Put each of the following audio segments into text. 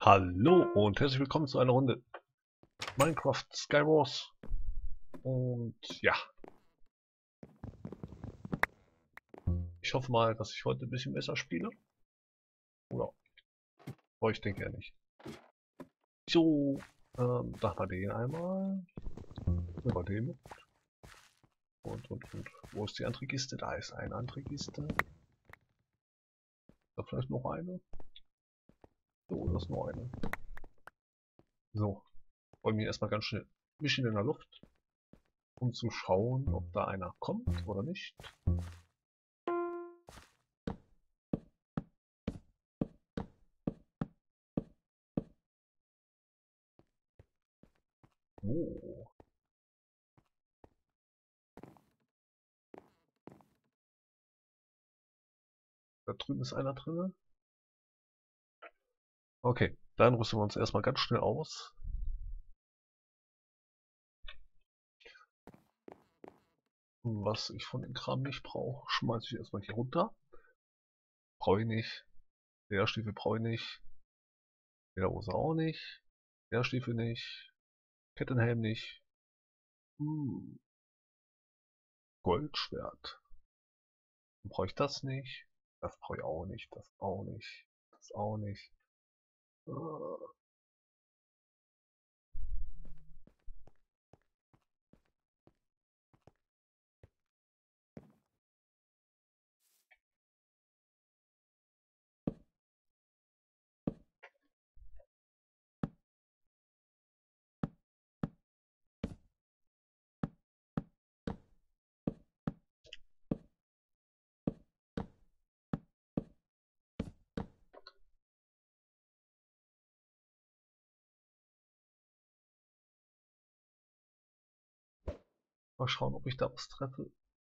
Hallo und herzlich willkommen zu einer Runde Minecraft Skywars. Und ja, ich hoffe mal, dass ich heute ein bisschen besser spiele. Oder? Aber ich denke ja nicht. So, da wir den einmal. Über den. Und. Wo ist die andere Kiste? Da ist eine andere Kiste. Da vielleicht noch eine. So, das ist noch eine. So, wollen wir erstmal ganz schnell ein bisschen in der Luft, um zu schauen, ob da einer kommt oder nicht. Oh. Da drüben ist einer drin. Okay, dann rüsten wir uns erstmal ganz schnell aus. Was ich von dem Kram nicht brauche, schmeiße ich erstmal hier runter. Brauche ich nicht. Lederstiefel brauche ich nicht. Lederhose auch nicht. Lederstiefel nicht. Kettenhelm nicht. Hm. Goldschwert. Dann brauche ich das nicht. Das brauche ich auch nicht. Das auch nicht. Das auch nicht. Äh, Mal schauen, ob ich da was treffe.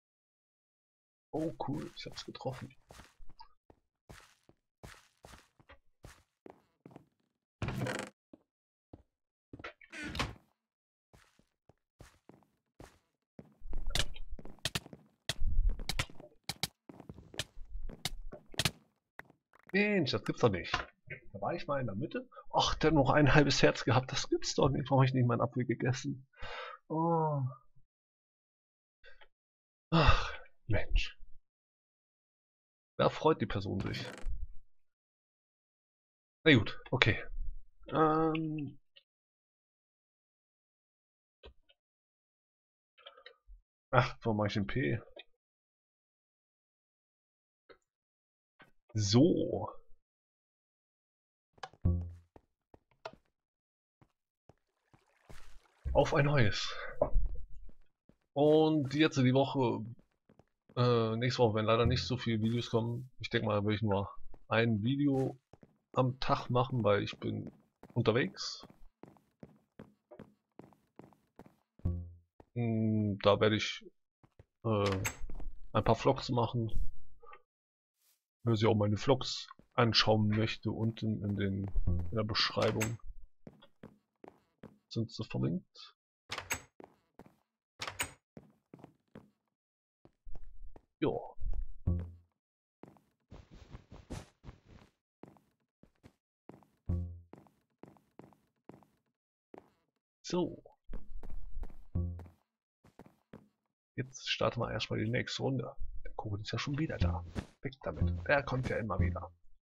Oh cool, ich habe es getroffen. Mensch, das gibt's doch nicht. Da war ich mal in der Mitte. Ach, der hat noch ein halbes Herz gehabt. Das gibt's doch nicht. Warum habe ich nicht meinen Apfel gegessen? Oh. Ach, Mensch. Da freut die Person sich. Na gut, okay. Ähm, warum mache ich den P? So. Auf ein neues. Und jetzt die Woche, nächste Woche werden leider nicht so viele Videos kommen. Ich denke mal, will ich nur ein Video am Tag machen, weil ich bin unterwegs. Da werde ich ein paar Vlogs machen. Wer sich auch meine Vlogs anschauen möchte, unten in der Beschreibung sind sie verlinkt. Ja. So. Jetzt starten wir erstmal die nächste Runde. Der Kuchen ist ja schon wieder da. Weg damit. Der kommt ja immer wieder.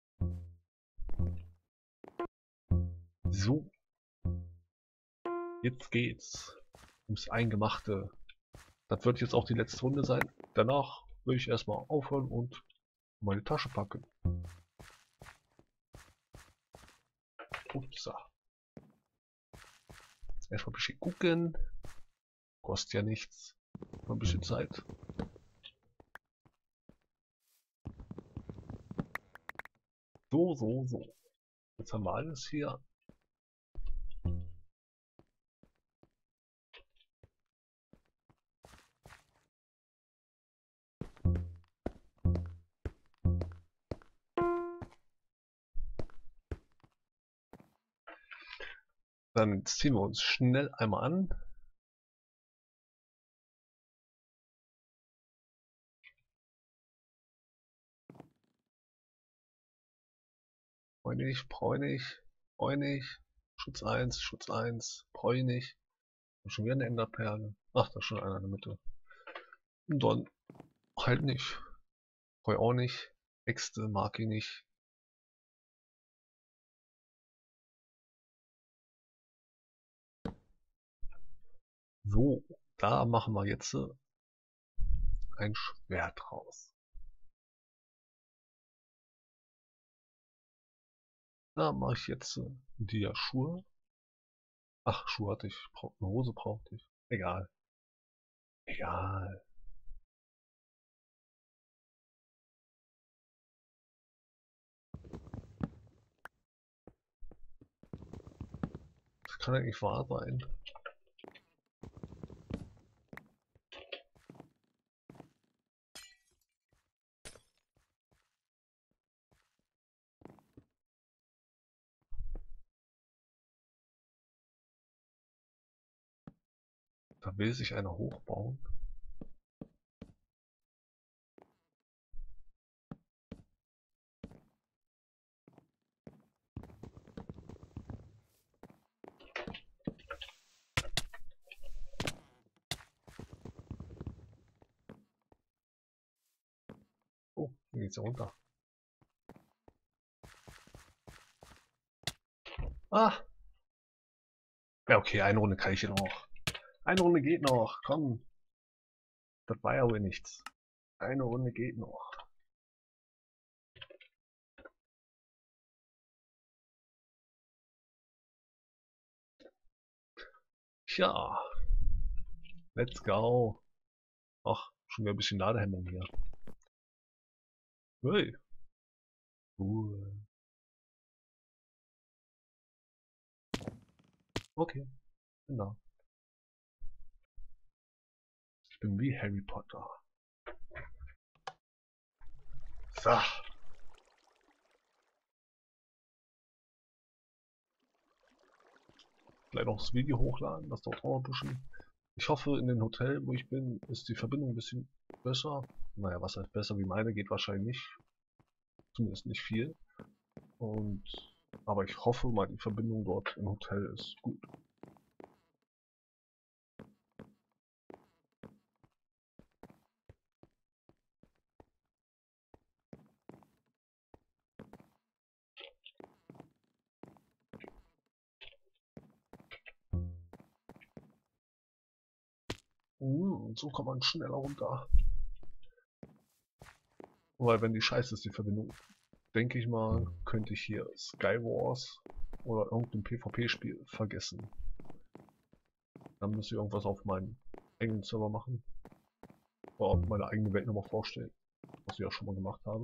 So. Jetzt geht's ums Eingemachte. Das wird jetzt auch die letzte Runde sein. Danach will ich erstmal aufhören und meine Tasche packen. Upsa. Erstmal ein bisschen gucken. Kostet ja nichts. Noch ein bisschen Zeit. So. Jetzt haben wir alles hier. Dann ziehen wir uns schnell einmal an. Brauche ich nicht. Brauch ich nicht. Schutz 1, brauch ich nicht. Und schon wieder eine Enderperle. Ach, da ist schon einer in der Mitte. Und dann halt nicht. Brauch ich auch nicht. Äxte mag ich nicht. So, da machen wir jetzt ein Schwert raus. Da mache ich jetzt die Schuhe. Ach, Schuhe hatte ich. Eine Hose brauchte ich. Egal. Egal. Das kann ja nicht wahr sein. Da will sich einer hochbauen. Oh, hier geht's ja runter. Ah! Ja, okay, eine Runde kann ich hier noch. Eine Runde geht noch. Komm. Das war ja wohl nichts. Eine Runde geht noch. Tja. Let's go. Ach, schon wieder ein bisschen Ladehemmung hier. Hey. Cool. Okay, genau. Ich bin wie Harry Potter. So. Vielleicht noch das Video hochladen, das dauert auch ein bisschen. Ich hoffe, in dem Hotel, wo ich bin, ist die Verbindung ein bisschen besser. Naja, was heißt besser wie meine, geht wahrscheinlich nicht. Zumindest nicht viel. Und, aber ich hoffe mal, die Verbindung dort im Hotel ist gut. So kommt man schneller runter. Weil wenn die scheiße ist, die Verbindung, denke ich mal, könnte ich hier Skywars oder irgendein PvP-Spiel vergessen. Dann müsste ich irgendwas auf meinen eigenen Server machen. Oder meine eigene Welt nochmal vorstellen. Was ich auch schon mal gemacht habe.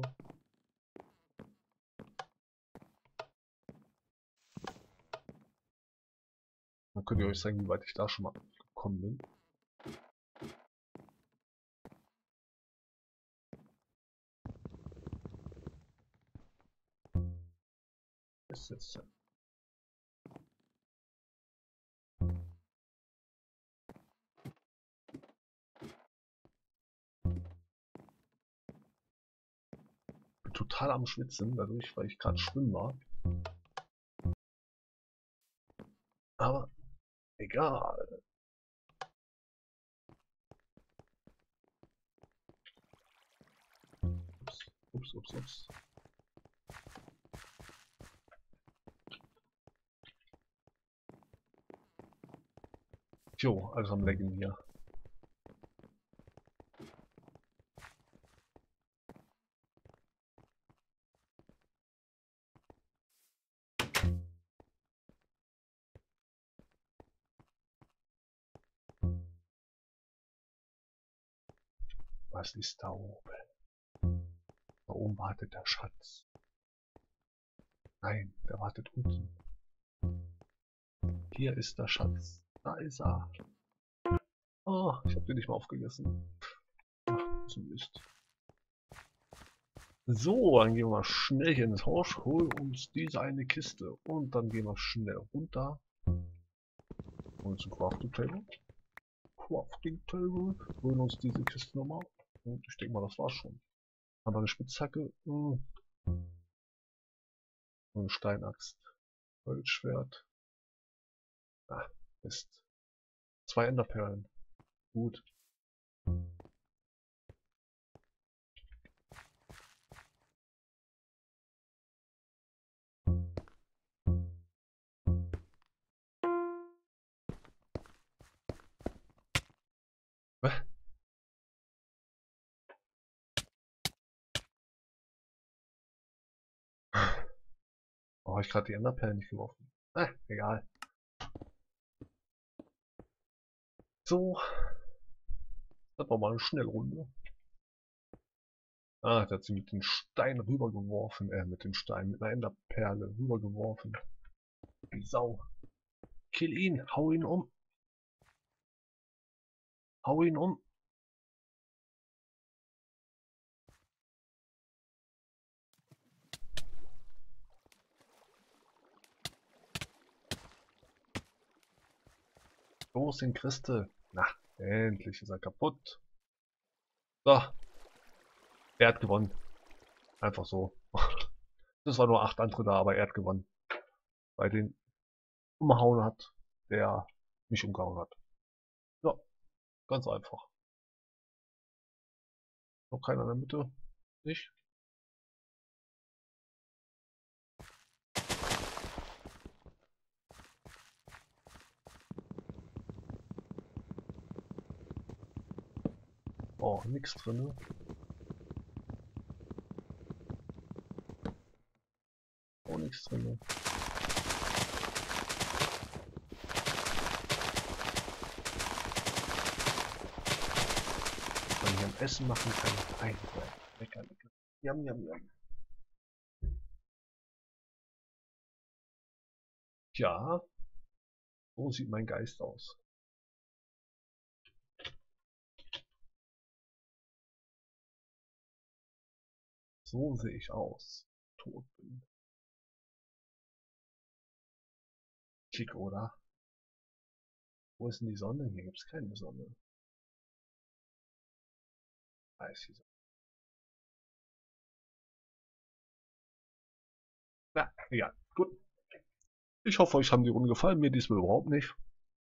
Dann könnt ihr euch sagen, wie weit ich da schon mal gekommen bin. Ist jetzt bin total am Schwitzen, dadurch, weil ich gerade schwimmen war. Aber egal. Ups. Jo, alles am Laggen hier. Was ist da oben? Da oben wartet der Schatz. Nein, der wartet unten. Hier ist der Schatz. Da ist er. Oh, ich habe den nicht mal aufgegessen. Ach, so Mist. So, dann gehen wir mal schnell hier ins Haus, holen uns diese eine Kiste und dann gehen wir schnell runter. Und zum Crafting Table. Holen uns diese Kiste nochmal. Und ich denke mal, das war's schon. Aber eine Spitzhacke und eine Steinaxt. Holzschwert. Ah, Mist. 2 Enderperlen. Gut. Hä? Oh, ich gerade die Enderperlen nicht geworfen. Egal. So, das war mal eine Schnellrunde. Ah, der hat sie mit dem Stein rübergeworfen. Mit dem Stein, mit einer Enderperle rübergeworfen. Die Sau. Kill ihn, hau ihn um. Hau ihn um. Los, den Christe. Na, endlich ist er kaputt. So, er hat gewonnen. Einfach so. Das war nur 8 andere da, aber er hat gewonnen. Weil den umgehauen hat, der mich umgehauen hat. Ja, ganz einfach. Noch keiner in der Mitte? Nicht? Oh, nix drin. Oh, nix drin. Was man hier am Essen machen kann. Lecker, lecker. Yum, yum, yum. Ja, so sieht mein Geist aus. So sehe ich aus. Tot bin. Schick, oder? Wo ist denn die Sonne? Hier gibt es keine Sonne. Da ist die Sonne. Na, egal. Gut. Ich hoffe, euch haben die Runde gefallen. Mir diesmal überhaupt nicht.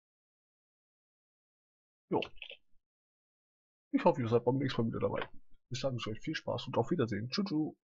Jo. Ich hoffe, ihr seid beim nächsten Mal wieder dabei. Ich sage euch viel Spaß und auf Wiedersehen. Tschüss.